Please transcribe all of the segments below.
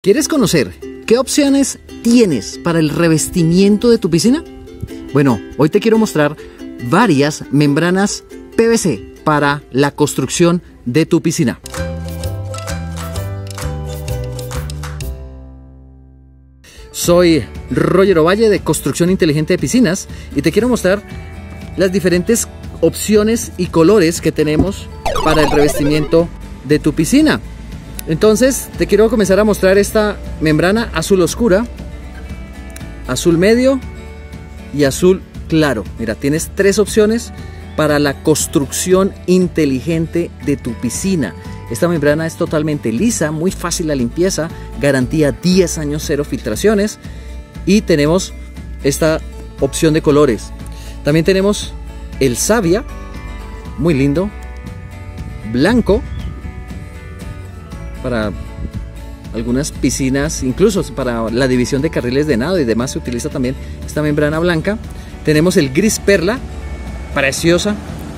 ¿Quieres conocer qué opciones tienes para el revestimiento de tu piscina? Bueno, hoy te quiero mostrar varias membranas PVC para la construcción de tu piscina. Soy Roger Ovalle de Construcción Inteligente de Piscinas y te quiero mostrar las diferentes opciones y colores que tenemos para el revestimiento de tu piscina. Entonces te quiero comenzar a mostrar esta membrana azul oscura, azul medio y azul claro. Mira, tienes tres opciones para la construcción inteligente de tu piscina. Esta membrana es totalmente lisa, muy fácil la limpieza, garantía 10 años, cero filtraciones, y tenemos esta opción de colores. También tenemos el savia, muy lindo, blanco, para algunas piscinas, incluso para la división de carriles de nado y demás se utiliza también esta membrana blanca. Tenemos el gris perla, preciosa,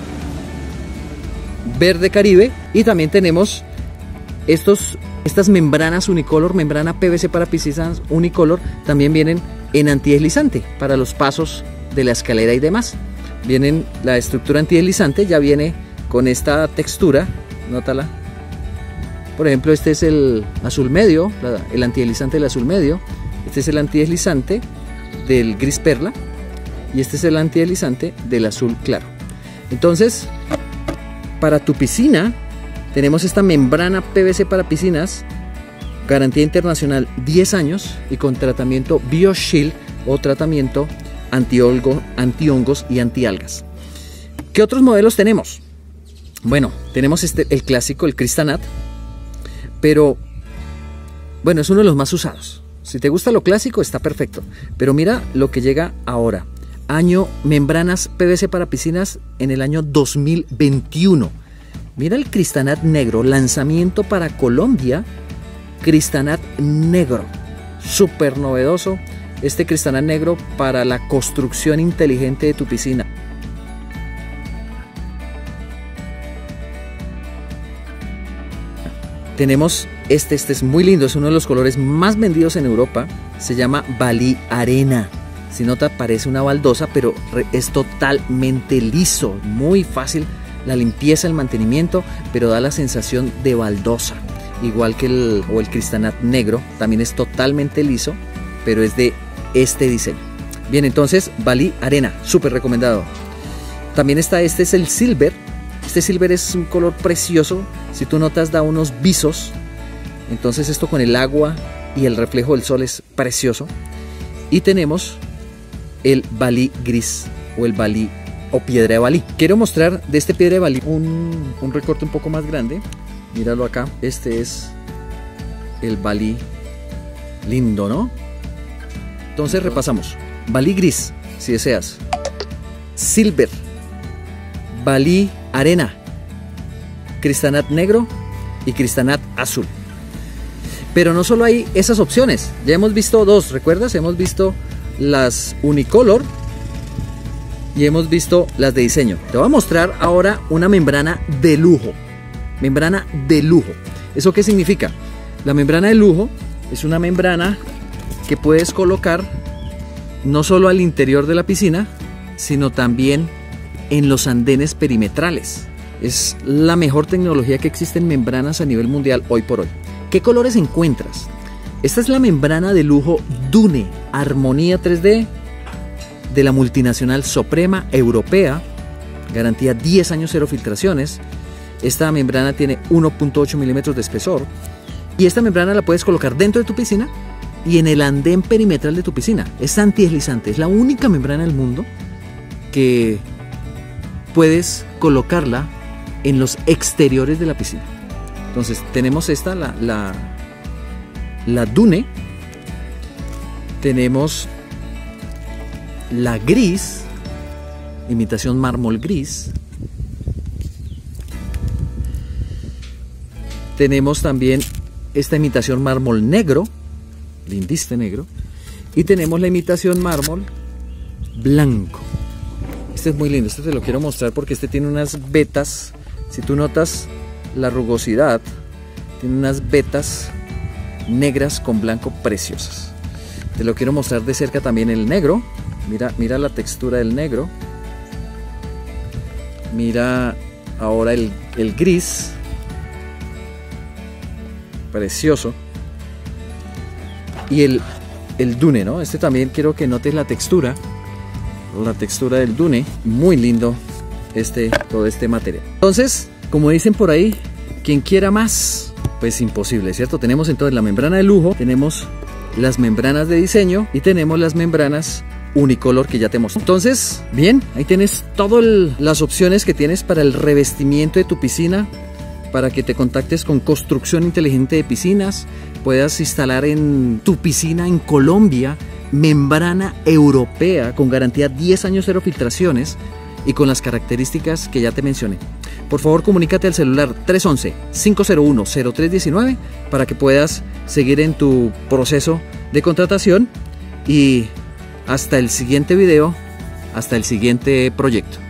verde caribe, y también tenemos estas membranas unicolor, membrana PVC para piscinas unicolor, también vienen en antideslizante para los pasos de la escalera y demás. Vienen la estructura antideslizante, ya viene con esta textura, nótala. Por ejemplo, este es el azul medio, el antideslizante del azul medio. Este es el antideslizante del gris perla y este es el antideslizante del azul claro. Entonces, para tu piscina tenemos esta membrana PVC para piscinas, garantía internacional 10 años y con tratamiento BioShield o tratamiento antihongos y antialgas. ¿Qué otros modelos tenemos? Bueno, tenemos el clásico, el Cristanat, pero bueno, es uno de los más usados. Si te gusta lo clásico está perfecto, pero mira lo que llega ahora. Membranas PVC para piscinas en el año 2021. Mira el Cristanat negro, lanzamiento para Colombia, Cristanat negro, súper novedoso este Cristanat negro para la construcción inteligente de tu piscina. Tenemos este es muy lindo, es uno de los colores más vendidos en Europa, se llama Bali Arena. Si nota, parece una baldosa, pero es totalmente liso, muy fácil la limpieza, el mantenimiento, pero da la sensación de baldosa. Igual que el Cristanat negro, también es totalmente liso, pero es de este diseño. Bien, entonces, Bali Arena, súper recomendado. También está, este es el Silver. Este Silver es un color precioso, si tú notas da unos visos, entonces esto con el agua y el reflejo del sol es precioso. Y tenemos el Bali gris o el Bali o piedra de Bali. Quiero mostrar de este piedra de Bali un recorte un poco más grande, míralo acá, este es el Bali lindo, ¿no? Entonces repasamos, Bali gris si deseas, Silver, Bali Arena, Cristanat negro y Cristanat azul. Pero no solo hay esas opciones, ya hemos visto dos, ¿recuerdas? Hemos visto las unicolor y hemos visto las de diseño. Te voy a mostrar ahora una membrana de lujo. Membrana de lujo. ¿Eso qué significa? La membrana de lujo es una membrana que puedes colocar no solo al interior de la piscina, sino también en los andenes perimetrales. Es la mejor tecnología que existe en membranas a nivel mundial hoy por hoy. ¿Qué colores encuentras? Esta es la membrana de lujo Dune Armonía 3D de la multinacional Suprema Europea, garantía 10 años, cero filtraciones. Esta membrana tiene 1.8 milímetros de espesor y esta membrana la puedes colocar dentro de tu piscina y en el andén perimetral de tu piscina. Es antideslizante, es la única membrana del mundo que puedes colocarla en los exteriores de la piscina. Entonces tenemos esta, la Dune, tenemos la gris, imitación mármol gris, tenemos también esta imitación mármol negro, lindiste negro, y tenemos la imitación mármol blanco. Este es muy lindo, este te lo quiero mostrar porque este tiene unas vetas, si tú notas la rugosidad, tiene unas vetas negras con blanco preciosas. Te lo quiero mostrar de cerca también el negro. Mira la textura del negro. Mira ahora el gris. Precioso. Y el dune, ¿no? Este también quiero que notes la textura. La textura del dune. Muy lindo todo este material. Entonces, como dicen por ahí, quien quiera más, pues imposible, ¿cierto? Tenemos entonces la membrana de lujo, tenemos las membranas de diseño y tenemos las membranas unicolor que ya te mostré. Entonces, bien, ahí tienes todas las opciones que tienes para el revestimiento de tu piscina, para que te contactes con Construcción Inteligente de Piscinas, puedas instalar en tu piscina en Colombia membrana europea con garantía 10 años, 0 filtraciones y con las características que ya te mencioné. Por favor, comunícate al celular 311-501-0319 para que puedas seguir en tu proceso de contratación y hasta el siguiente video, hasta el siguiente proyecto.